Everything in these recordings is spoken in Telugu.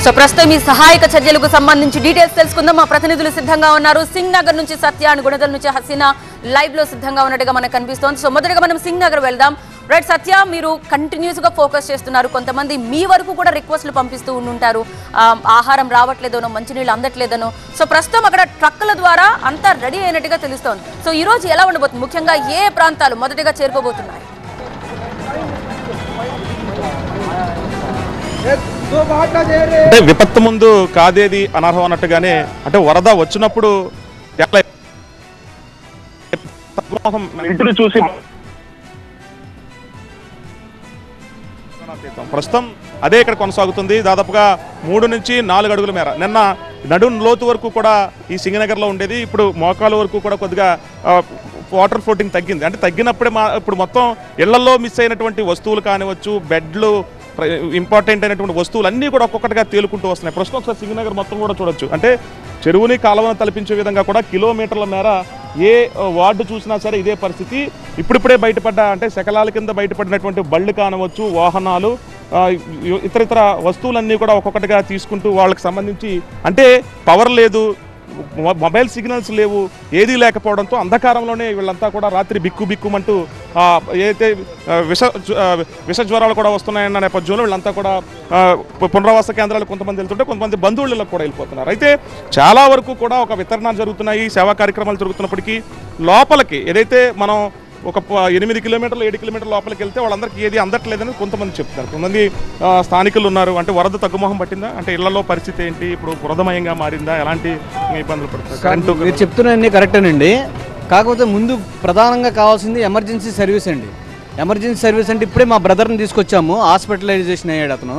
సో ప్రస్తుతం ఈ సహాయక చర్యలకు సంబంధించి డీటెయిల్స్ తెలుసుకుందాం. మా ప్రతినిధులు సిద్ధంగా ఉన్నారు. సింగ్ నగర్ నుంచి సత్య అండ్ గుణదల నుంచి హసీనా లైవ్ లో సిద్ధంగా ఉన్నట్టుగా మనకు కనిపిస్తోంది. సో మొదటగా మనం సింగ్ నగర్ వెళ్దాం. రైట్ సత్య, మీరు కంటిన్యూస్ గా ఫోకస్ చేస్తున్నారు. కొంతమంది మీ వరకు కూడా రిక్వెస్ట్లు పంపిస్తూ ఉంటుంటారు, ఆహారం రావట్లేదనో, మంచినీళ్ళు అందట్లేదనో. సో ప్రస్తుతం అక్కడ ట్రక్కుల ద్వారా అంతా రెడీ అయినట్టుగా తెలుస్తోంది. సో ఈ రోజు ఎలా ఉండబోతుంది, ముఖ్యంగా ఏ ప్రాంతాలు మొదటిగా చేరుకోబోతున్నాయి? అంటే విపత్తు ముందు కాదేది అనర్హం అన్నట్టుగానే, అంటే వరద వచ్చినప్పుడు ఇంటిని చూసి ప్రస్తుతం అదే ఇక్కడ కొనసాగుతుంది. దాదాపుగా 3 నుంచి 4 అడుగుల మేర నిన్న నడుం లోతు వరకు కూడా ఈ సింగనగర్లో ఉండేది. ఇప్పుడు మోకాల వరకు కూడా కొద్దిగా వాటర్ ఫ్లోటింగ్ తగ్గింది. అంటే తగ్గినప్పుడే ఇప్పుడు మొత్తం ఇళ్లలో మిస్ అయినటువంటి వస్తువులు కానివచ్చు, బెడ్లు, ఇంపార్టెంట్ అయినటువంటి వస్తువులు అన్నీ కూడా ఒక్కొక్కటిగా తేలుకుంటూ వస్తున్నాయి. ప్రస్తుతం ఒకసారి సింగనగర్ మొత్తం కూడా చూడొచ్చు. అంటే చెరువుని కాలువను తలపించే విధంగా కూడా కిలోమీటర్ల మేర ఏ వార్డు చూసినా సరే ఇదే పరిస్థితి. ఇప్పుడిప్పుడే బయటపడ్డ, అంటే శకలాల కింద బయటపడినటువంటి బళ్ళు కానవచ్చు, వాహనాలు, ఇతర వస్తువులన్నీ కూడా ఒక్కొక్కటిగా తీసుకుంటూ వాళ్ళకి సంబంధించి, అంటే పవర్ లేదు, మొబైల్ సిగ్నల్స్ లేవు, ఏదీ లేకపోవడంతో అంధకారంలోనే వీళ్ళంతా కూడా రాత్రి బిక్కుమంటూ ఏదైతే విష జ్వరాలు కూడా వస్తున్నాయన్న నేపథ్యంలో వీళ్ళంతా కూడా పునరావాస కేంద్రాలు కొంతమంది వెళ్తుంటే కొంతమంది బంధువులకు కూడా వెళ్ళిపోతున్నారు. అయితే చాలా వరకు కూడా ఒక వితరణ జరుగుతున్నాయి, సేవా కార్యక్రమాలు జరుగుతున్నప్పటికీ లోపలికి ఏదైతే మనం ఒక 8 కిలోమీటర్లు 7 కిలోమీటర్ల లోపలికి వెళ్తే వాళ్ళందరికీ ఏది అందట్లేదని కొంతమంది చెప్తున్నారు. కొంతమంది స్థానికులు ఉన్నారు. అంటే వరద తగ్గుముఖం పట్టిందా, అంటే ఇళ్లలో పరిస్థితి ఏంటి, ఇప్పుడు వరదమయంగా మారిందా, ఎలాంటి ఇబ్బందులు పడుతుంది? మీరు చెప్తున్నవన్నీ కరెక్టేనండి. కాకపోతే ముందు ప్రధానంగా కావాల్సింది ఎమర్జెన్సీ సర్వీస్ అండి. ఎమర్జెన్సీ సర్వీస్ అంటే ఇప్పుడే మా బ్రదర్ని తీసుకొచ్చాము, హాస్పిటలైజేషన్ అయ్యాడు అతను.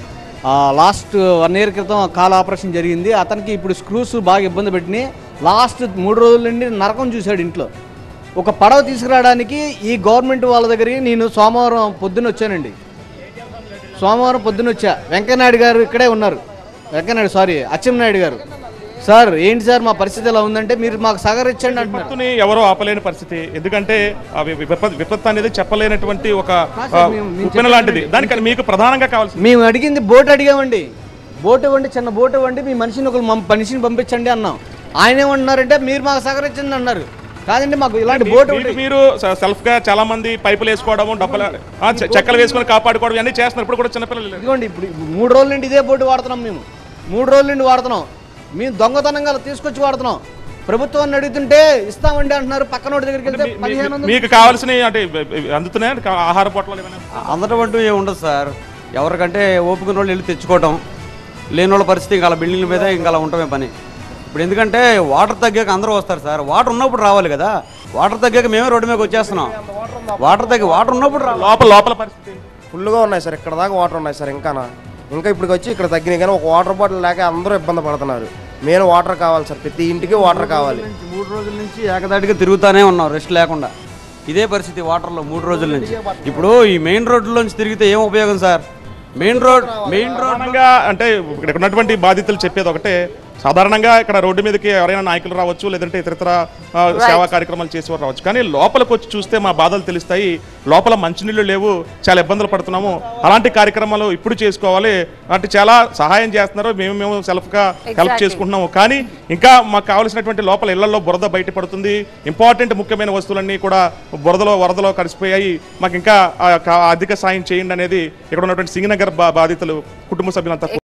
లాస్ట్ 1 year క్రితం కాల్ ఆపరేషన్ జరిగింది అతనికి. ఇప్పుడు స్క్రూస్ బాగా ఇబ్బంది పెట్టినాయి. లాస్ట్ 3 రోజుల నుండి నరకం చూశాడు ఇంట్లో. ఒక పడవ తీసుకురావడానికి ఈ గవర్నమెంట్ వాళ్ళ దగ్గరికి నేను సోమవారం పొద్దున్న వచ్చానండి. సోమవారం పొద్దున్న వచ్చా. వెంకయ్యనాయుడు గారు ఇక్కడే ఉన్నారు. అచ్చెన్నాయుడు గారు, సార్ ఏంటి సార్ మా పరిస్థితి ఎలా ఉందంటే మీరు మాకు సహకరించండి అంటున్నారు. ఎవరో ఆపలేని పరిస్థితి, ఎందుకంటే విపత్తు అనేది చెప్పలేనటువంటి ఒక లాంటిది. దానికి మీకు ప్రధానంగా కావాల్సింది, మేము అడిగింది బోట్ అడిగామండి. బోట్ ఇవ్వండి, చిన్న బోట్ ఇవ్వండి, మీ మనిషిని పంపించండి అన్నాం. ఆయన ఏమంటున్నారంటే మీరు మాకు సహకరించండి అన్నారు. కాదండి, మాకు ఇలాంటి బోట్ మీరు సెల్ఫ్ గా చాలా మంది పైపులు వేసుకోవడం, డబ్బులు చెక్కలు వేసుకొని కాపాడుకోవడం అన్ని చేస్తున్నారు. ఇప్పుడు కూడా చిన్నపిల్లలు ఇదిగోండి, ఇప్పుడు 3 రోజుల నుండి ఇదే బోటు వాడుతున్నాం. మేము 3 రోజుల నుండి వాడుతున్నాం. మేము దొంగతనంగా తీసుకొచ్చి వాడుతున్నాం. ప్రభుత్వాన్ని అడుగుతుంటే ఇస్తామండి అంటున్నారు. పక్కనోడి దగ్గరికి వెళ్తే 1500. మీకు కావాల్సిన అంటే అందుతున్నాయి ఆహార పొట్లాలు అందటం అంటూ ఏమి ఉండదు సార్. ఎవరికంటే ఓపుకున్న వాళ్ళు వెళ్ళి తెచ్చుకోవటం, లేని వాళ్ళ పరిస్థితి ఇంకా అలా బిల్డింగ్ల మీద ఇంకా అలా ఉండటమే పని. ఇప్పుడు ఎందుకంటే వాటర్ తగ్గాక అందరూ వస్తారు సార్. వాటర్ ఉన్నప్పుడు రావాలి కదా. వాటర్ తగ్గాక మేమే రోడ్డు మీద వచ్చేస్తున్నాం. వాటర్ ఉన్నప్పుడు లోపల పరిస్థితి ఫుల్గా ఉన్నాయి సార్. ఇక్కడ దాకా వాటర్ ఉన్నాయి సార్. ఇంకా ఇప్పుడు వచ్చి ఇక్కడ తగ్గినాయి, కానీ ఒక వాటర్ బాటిల్ లేక అందరూ ఇబ్బంది పడుతున్నారు. మెయిన్ వాటర్ కావాలి సార్. ప్రతి ఇంటికి వాటర్ కావాలి. 3 రోజుల నుంచి ఏకదాటిగా తిరుగుతూనే ఉన్నాం రెస్ట్ లేకుండా. ఇదే పరిస్థితి వాటర్లో 3 రోజుల నుంచి. ఇప్పుడు ఈ మెయిన్ రోడ్లోంచి తిరిగితే ఏం ఉపయోగం సార్? మెయిన్ రోడ్ అంటే ఇక్కడ ఉన్నటువంటి బాధితులు చెప్పేది ఒకటే, సాధారణంగా ఇక్కడ రోడ్డు మీదకి ఎవరైనా నాయకులు రావచ్చు, లేదంటే ఇతర సేవా కార్యక్రమాలు చేసేవారు రావచ్చు, కానీ లోపలికి వచ్చి చూస్తే మా బాధలు తెలుస్తాయి. లోపల మంచినీళ్ళు లేవు, చాలా ఇబ్బందులు పడుతున్నాము. అలాంటి కార్యక్రమాలు ఇప్పుడు చేసుకోవాలి. అంటే చాలా సహాయం చేస్తున్నారు, మేము సెల్ఫ్గా హెల్ప్ చేసుకుంటున్నాము. కానీ ఇంకా మాకు కావాల్సినటువంటి లోపల ఇళ్లలో బురద బయటపడుతుంది. ఇంపార్టెంట్ ముఖ్యమైన వస్తువులన్నీ కూడా వరదలో కలిసిపోయాయి. మాకు ఇంకా అధిక సాయం చేయండి అనేది ఇక్కడ ఉన్నటువంటి సింగనగర్ బాధితులు కుటుంబ సభ్యులంతా